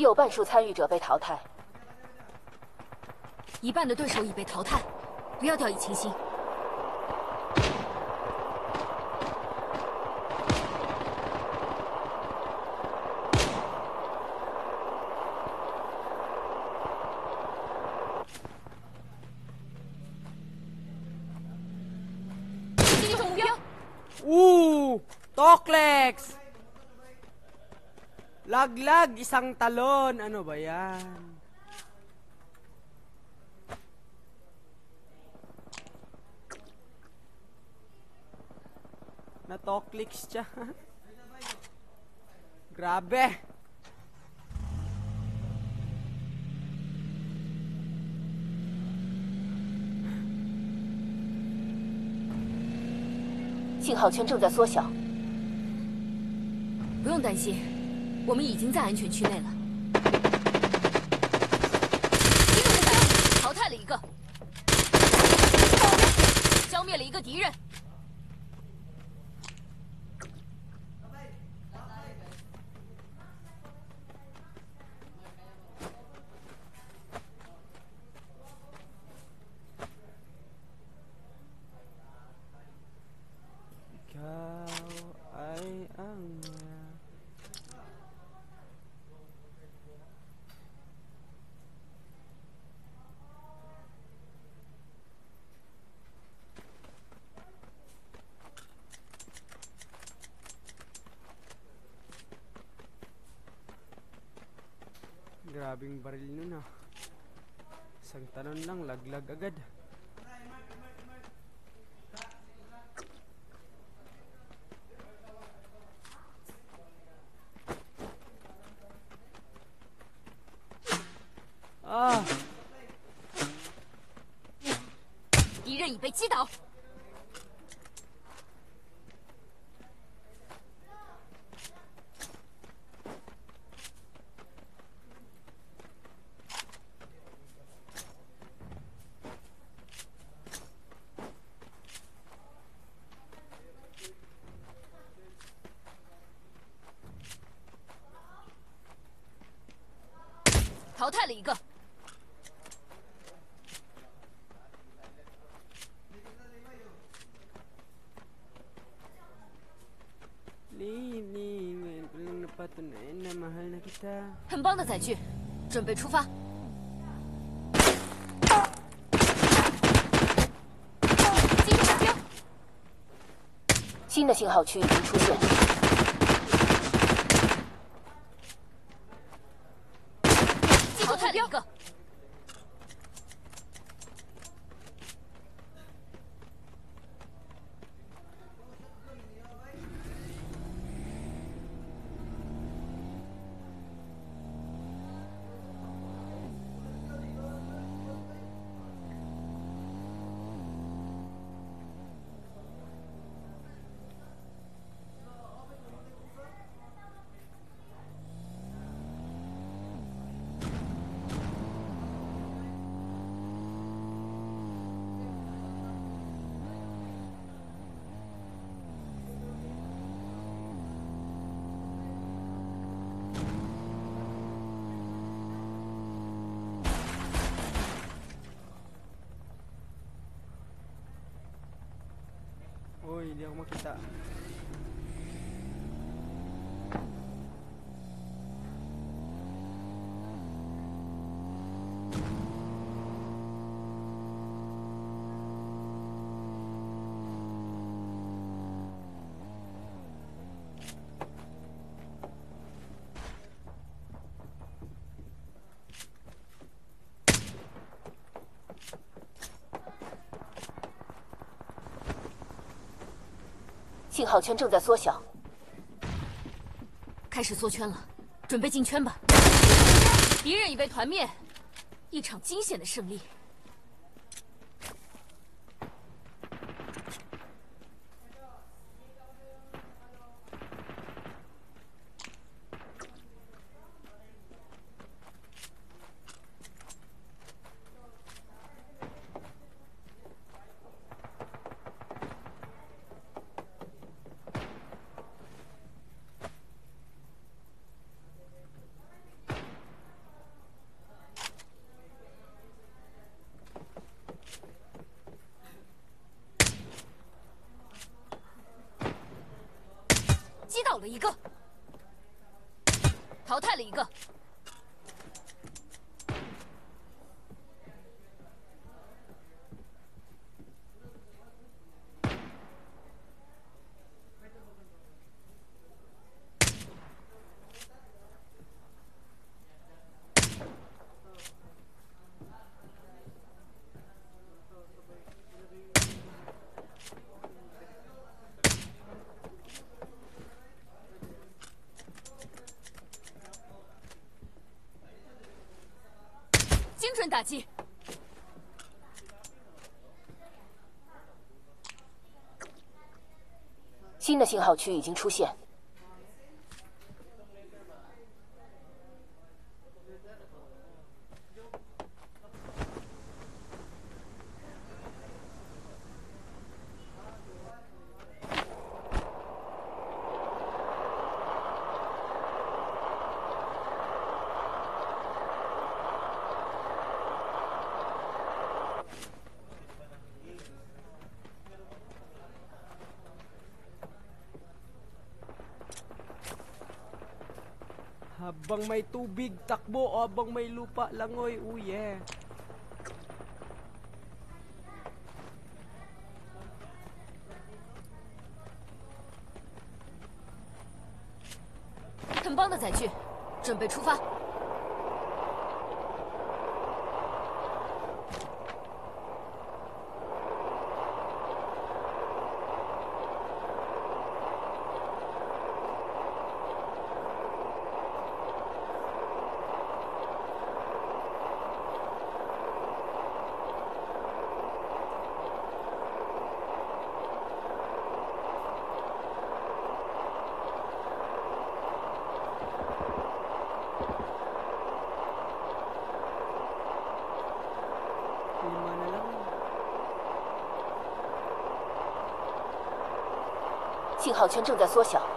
有半数参与者被淘汰， 一半的对手已被淘汰，不要掉以轻心。击中目标。 Toklex! Laglag, isang talon. Ano ba yan? Na-Toklex siya. Grabe. 信号圈正在缩小。 不用担心，我们已经在安全区内了。击中目标，淘汰了一个，消灭了一个敌人。 Grabing baril nun ah. Isang talon lang, laglag agad. Ah! 敌人已被击倒。淘汰了一个。很棒的载具，准备出发。击中目标。 新的信号区已经出现。 淘汰了一个。 Uy, hindi ako makita. 信号圈正在缩小， 开始缩圈了，准备进圈吧。敌人已被团灭，一场惊险的胜利。 了一个，淘汰了一个。精准打击！ 新的信号区已经出现。 Habang may tubig, takbo. Habang may lupa, langoy. Oh yeah. 肯邦的载具，准备出发。 5 na lang. 信号圈正在缩小。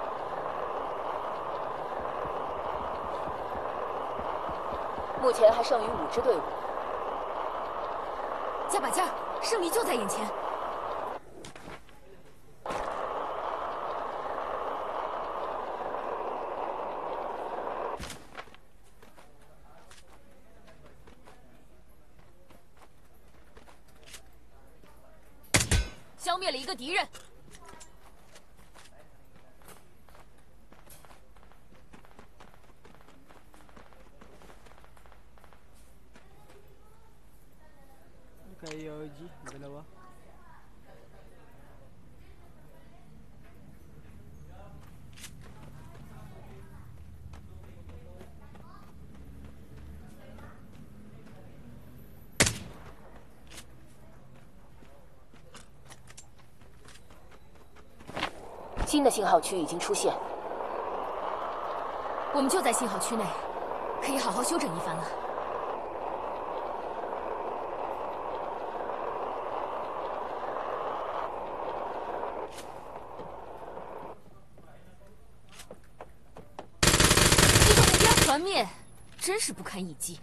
目前还剩余5支队伍。 加把劲儿，胜利就在眼前。消灭了一个敌人。 Kay Yoji, dalawa. “新的信号区已经出现。 我们就在信号区内，可以好好休整一番了。击中目标，团灭，真是不堪一击。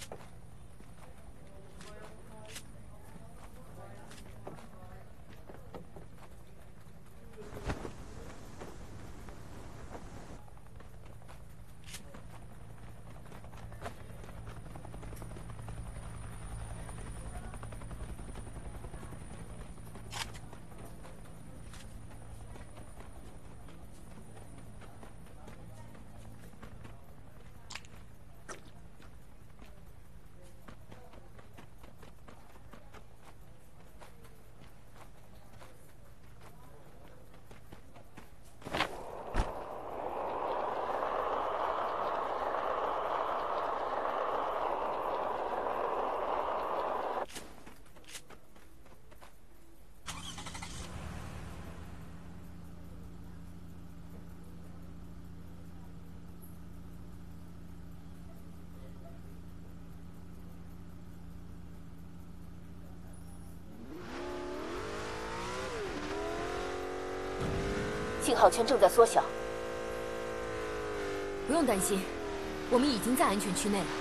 信号圈正在缩小。 不用担心，我们已经在安全区内了。